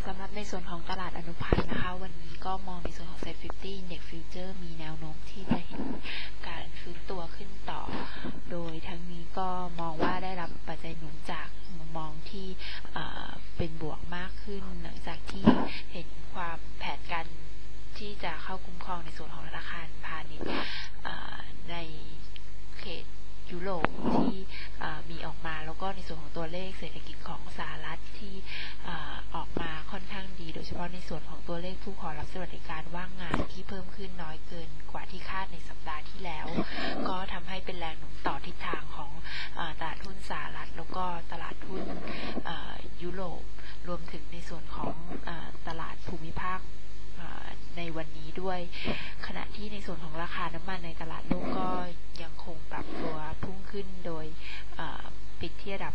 สำหรับในส่วนของตลาดอนุพันธ์นะคะวันนี้ก็มองในส่วนของ Set 50 Index Future มีแนวโน้มที่จะเห็นการฟื้นตัวขึ้นต่อโดยทั้งนี้ก็มองว่าได้รับปัจจัยหนุนจากมุมมองที่เป็นบวกมากขึ้นหลังจากที่เห็นความแผนการที่จะเข้าคุ้มครองในส่วนของธนาคารพาณิชย์ในเขตยุโรปที่มีออกมาแล้วก็ในส่วนของตัวเลขเศรษฐกิจของสหรัฐที่ออกมาค่อนข้างดีโดยเฉพาะในส่วนของตัวเลขผู้ขอรับสวัสดิการว่างงานที่เพิ่มขึ้นน้อยเกินกว่าที่คาดในสัปดาห์ที่แล้วก็ทำให้เป็นแรงหนุนต่อทิศทางของตลาดหุ้นสหรัฐแล้วก็ตลาดหุ้นยุโรปรวมถึงในส่วนของตลาดภูมิภาคในวันนี้ด้วยขณะที่ในส่วนของราคาน้ำมันในตลาดโลกก็ยังคงปรับตัวพุ่งขึ้นโดยปิดที่ระดับ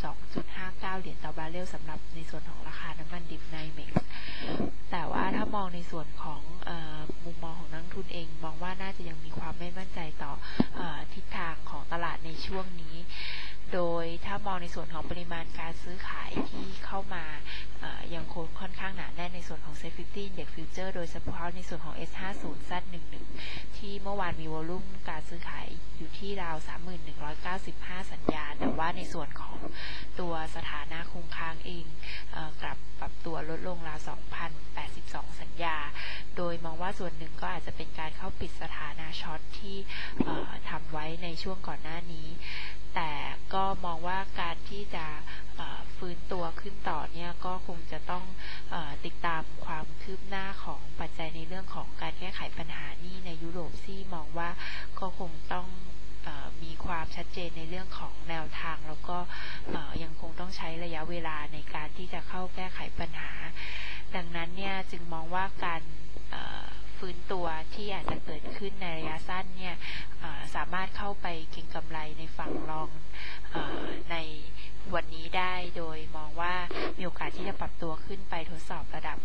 82.59 เหรียญต่อบาร์เรลสำหรับในส่วนของราคาน้ำมันดิบในเม็กซ์แต่ว่าถ้ามองในส่วนของมุมมองของนักลงทุนเองมองว่าน่าจะยังมีความไม่มั่นใจต่อทิศทางของตลาดในช่วงนี้โดยถ้ามองในส่วนของปริมาณการซื้อขายที่เข้ามายังคงค่อนข้างหนาแน่นในส่วนของ Set 50 Index Future โดยเฉพาะในส่วนของ S50 Z11 ที่เมื่อวานมีวอลุ่มการซื้อขายอยู่ที่ราว 3195 สัญญาแต่ว่าในส่วนของตัวสถานะคงค้างเองกลับปรับตัวลดลงราว 2,082 สัญญาโดยมองว่าส่วนหนึ่งก็อาจจะเป็นการเข้าปิดสถานะช็อตที่ทำไว้ในช่วงก่อนหน้านี้แต่ก็มองว่าการที่จะฟื้นตัวขึ้นต่อเนี่ยก็คงจะต้องติดตามความคืบหน้าของปัจจัยในเรื่องของการแก้ไขปัญหาหนี้ในยุโรปที่มองว่าก็คงต้องมีความชัดเจนในเรื่องของแนวทางแล้วก็ยังคงต้องใช้ระยะเวลาในการที่จะเข้าแก้ไขปัญหาดังนั้นเนี่ยจึงมองว่าการฟื้นตัวที่อาจจะเกิดขึ้นในระยะสั้นเนี่ยสามารถเข้าไปเก็งกำไรในฝั่งรองในวันนี้ได้โดยมองว่ามีโอกาสที่จะปรับตัวขึ้นไปทดสอบระดับ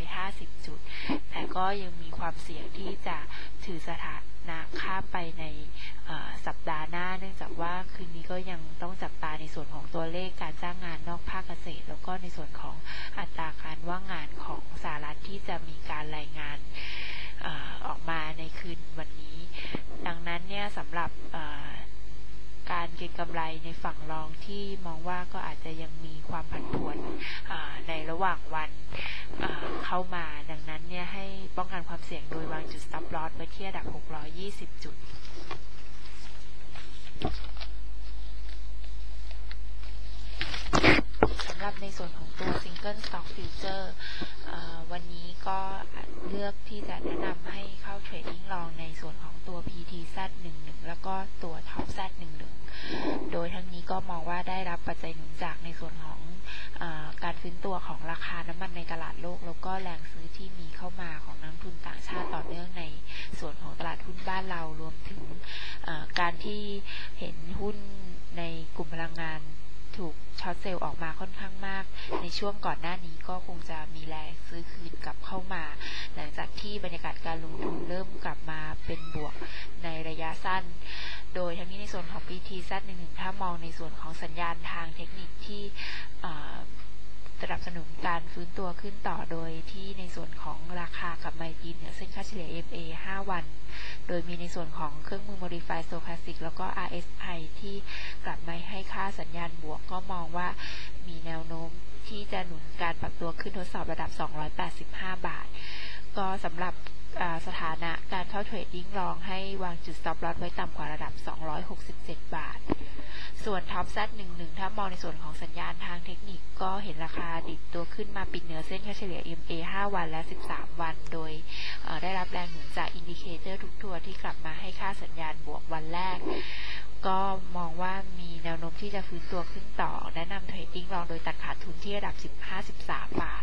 650จุดแต่ก็ยังมีความเสี่ยงที่จะถือสถานะข้ามไปในสัปดาห์หน้าเนื่องจากว่าคืนนี้ก็ยังต้องจับตาในส่วนของตัวเลขการจ้างงานนอกภาคเกษตรแล้วก็ในส่วนของอัตราการว่างงานของสหรัฐที่จะมีการรายงานออกมาในคืนวันนี้ดังนั้นเนี่ยสำหรับการเก็งกำไรในฝั่งรองที่มองว่าก็อาจจะยังมีความผันผวนในระหว่างวันเข้ามาดังนั้นเนี่ยให้ป้องกันความเสี่ยงโดยวางจุด stop loss ไว้ที่ระดับ620จุดสำหรับในส่วนของตัว Single Stock Future วันนี้ก็เลือกที่จะแนะนำให้เข้าเทรดดิ้งลองในส่วนของตัว PTZ11 แล้วก็ตัว Top Z11 โดยทั้งนี้ก็มองว่าได้รับปัจจัยหนุนจากในส่วนของการฟื้นตัวของราคาน้ำมันในตลาดโลกแล้วก็แรงซื้อที่มีเข้ามาของนักทุนต่างชาติต่อเนื่องในส่วนของตลาดหุ้นบ้านเรารวมถึงการที่เห็นหุ้นในกลุ่มพลังงานถูกช็อตเซลล์ออกมาค่อนข้างมากในช่วงก่อนหน้านี้ก็คงจะมีแรงซื้อคืนกลับเข้ามาหลังจากที่บรรยากาศการลงทุนเริ่มกลับมาเป็นบวกในระยะสั้นโดยทั้งนี้ในส่วนของ PTZ11 ถ้ามองในส่วนของสัญญาณทางเทคนิคที่สนับสนุนการฟื้นตัวขึ้นต่อโดยที่ในส่วนของราคากับไมล์จีนเนี่ยเส้นค่าเฉลี่ย EMA 5 วันโดยมีในส่วนของเครื่องมือ Modified Stochastic แล้วก็ RSI ที่กลับมาให้ค่าสัญญาณบวกก็มองว่ามีแนวโน้มที่จะหนุนการปรับตัวขึ้นทดสอบระดับ285 บาทก็สำหรับสถานะการเข้าเทรดดิ้งลองให้วางจุด stop loss ไว้ต่ำกว่าระดับ267 บาทส่วน Top Z11 ถ้ามองในส่วนของสัญญาณทางเทคนิคก็เห็นราคาดิดตัวขึ้นมาปิดเหนือเส้นค่าเฉลี่ย EMA 5 วันและ13 วันโดยได้รับแรงหนุนจากอินดิเคเตอร์ทุกตัวที่กลับมาให้ค่าสัญญาณบวกวันแรกก็มองว่ามีแนวโน้มที่จะฟื้นตัวขึ้นต่อแนะนำเทรดดิ้งลองโดยตัดขาดทุนที่ระดับ 15-13 บาท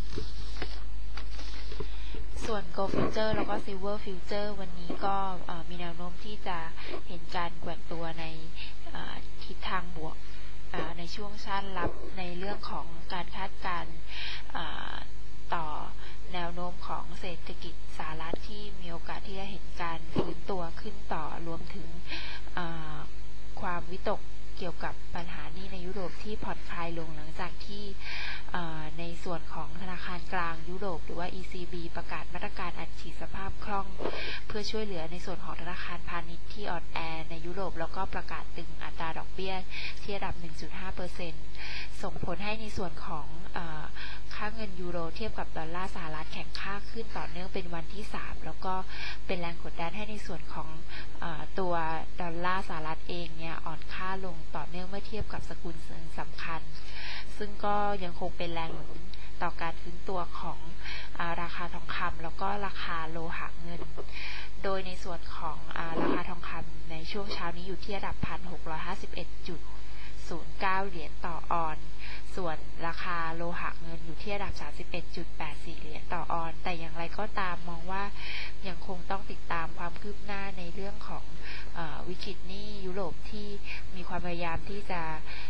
ส่วน Gold Future แล้วก็ Silver Future วันนี้ก็มีแนวโน้มที่จะเห็นการแกว่งตัวในทิศทางบวกในช่วงสั้นรับในเรื่องของการคาดการณ์ต่อแนวโน้มของเศรษฐกิจสหรัฐที่มีโอกาสที่จะเห็นการฟื้นตัวขึ้นต่อรวมถึงความวิตกเกี่ยวกับปัญหานี้ในยุโรปที่ผ่อนคลายลงหลังจากที่ในส่วนของธนาคารกลางยุโรปหรือว่า ECB ประกาศมาตรการอัดฉีดสภาพคล่องเพื่อช่วยเหลือในส่วนของธนาคารพาณิชย์ที่อ่อนแอในยุโรปแล้วก็ประกาศตึงอัตราดอกเบี้ยที่ระดับ 1.5% ส่งผลให้ในส่วนของค่าเงินยูโรเทียบกับดอลลาร์สหรัฐแข็งค่าขึ้นต่อเนื่องเป็นวันที่3แล้วก็เป็นแรงกดดันให้ในส่วนของตัวดอลลาร์สหรัฐเองเนี่ยอ่อนค่าลงต่อเนื่องเมื่อเทียบกับสกุลเงินสำคัญซึ่งก็ยังคงเป็นแรงหนุนต่อการฟื้นตัวของราคาทองคำแล้วก็ราคาโลหะเงินโดยในส่วนของราคาทองคำในช่วงเช้านี้อยู่ที่ระดับ 1,651.09 เหรียญต่อออนซ์ส่วนราคาโลหะเงินอยู่ที่ระดับ 31.84 เหรียญต่อออนซ์แต่อย่างไรก็ตามมองว่ายังคงต้องติดตามความคืบหน้าในเรื่องของวิกฤตหนี้ยุโรปที่มีความพยายามที่จะ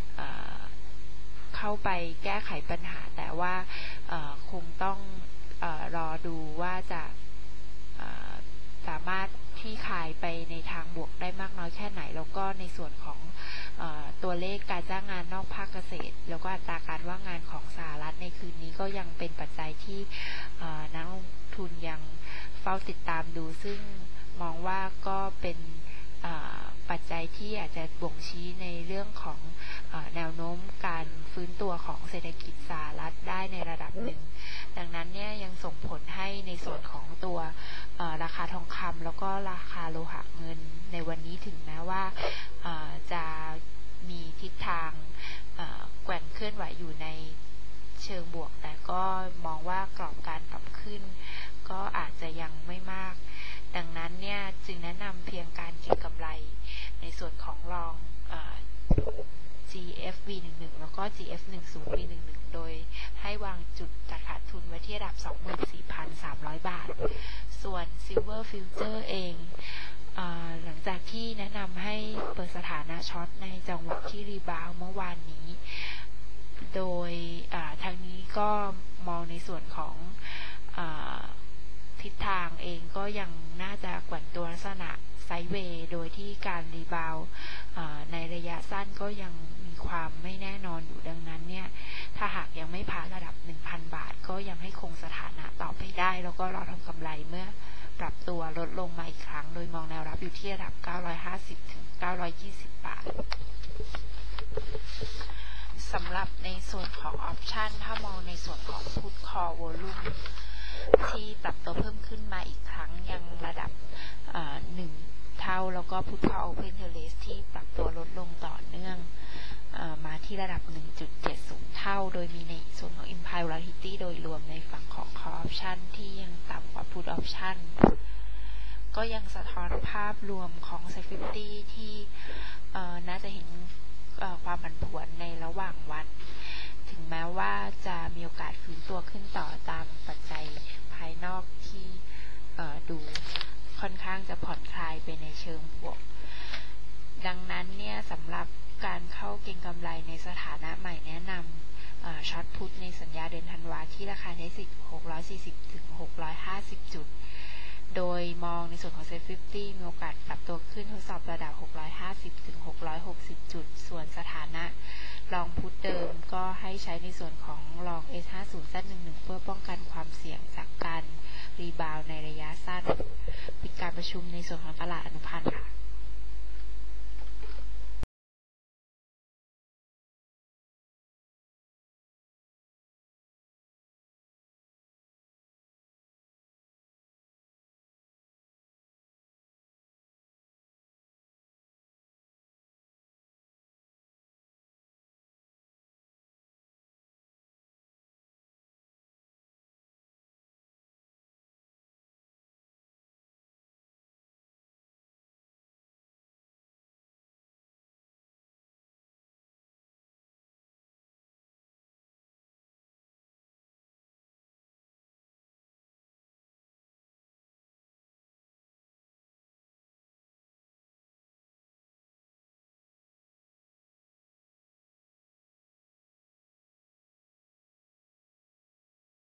เข้าไปแก้ไขปัญหาแต่ว่าคงต้องรอดูว่าจะสามารถที่คลายไปในทางบวกได้มากน้อยแค่ไหนแล้วก็ในส่วนของตัวเลขการจ้างงานนอกภาคเกษตรแล้วก็อัตราการว่างงานของสหรัฐในคืนนี้ก็ยังเป็นปัจจัยที่นักลงทุนยังเฝ้าติดตามดูซึ่งมองว่าก็เป็นปัจจัยที่อาจจะบ่งชี้ในเรื่องของแนวโน้มการฟื้นตัวของเศรษฐกิจสหรัฐได้ในระดับหนึ่งดังนั้นเนี่ยยังส่งผลให้ในส่วนของตัวราคาทองคำแล้วก็ราคาโลหะเงินในวันนี้ถึงแม้ว่าจะมีทิศทางแกว่งเคลื่อนไหวอยู่ในเชิงบวกแต่ก็มองว่ากรอบการปรับขึ้นก็อาจจะยังไม่มากดังนั้นเนี่ยจึงแนะนำเพียงการเก็งกำไรในส่วนของรอง GFV11 แล้วก็ GF10V11 โดยให้วางจุดตัดขาดทุนไว้ที่ระดับ 24,300 บาทส่วน Silver Future เองหลังจากที่แนะนำให้เปิดสถานะช็อตในจังหวะที่รีบาวเมื่อวานนี้โดยทางนี้ก็มองในส่วนของทิศทางเองก็ยังน่าจะแกว่งตัวลักษณะไซด์เวย์โดยที่การรีบาวในระยะสั้นก็ยังมีความไม่แน่นอนอยู่ดังนั้นเนี่ยถ้าหากยังไม่ผ่านระดับ 1,000 บาทก็ยังให้คงสถานะต่อไปได้แล้วก็รอทำกำไรเมื่อปรับตัวลดลงมาอีกครั้งโดยมองแนวรับอยู่ที่ระดับ 950 ถึง 920 บาทสำหรับในส่วนของออปชันถ้ามองในส่วนของพุทคอวอลุ่มที่ปรับตัวเพิ่มขึ้นมาอีกครั้งยังระดับ1 เท่าแล้วก็พุทคอโอเพนเทเลสที่ปรับตัวลดลงต่อเนื่องมาที่ระดับ 1.70 เท่าโดยมีในส่วนของ Implied Volatility โดยรวมในฝั่งของ Call Option ที่ยังต่ำกว่า Put Option ก็ยังสะท้อนภาพรวมของ Safety ที่น่าจะเห็นความผันผวนในระหว่างวันถึงแม้ว่าจะมีโอกาสฟื้นตัวขึ้นต่อตามปัจจัยภายนอกที่ดูค่อนข้างจะผ่อนคลายไปในเชิงบวกดังนั้นเนี่ยสำหรับการเข้าเก็งกำไรในสถานะใหม่แนะนำช็อตพุทในสัญญาเดือนธันวาที่ราคาใช้สิทธิ์640 ถึง 650 จุดโดยมองในส่วนของ Set 50มีโอกาสปรับตัวขึ้นทดสอบระดับ 650 ถึง 660 จุดส่วนสถานะลองพุทเดิมก็ให้ใช้ในส่วนของลอง S50Z11 เพื่อป้องกันความเสี่ยงจากการรีบาวในระยะสั้นปิดการประชุมในส่วนของตลาดอนุพันธ์ค่ะ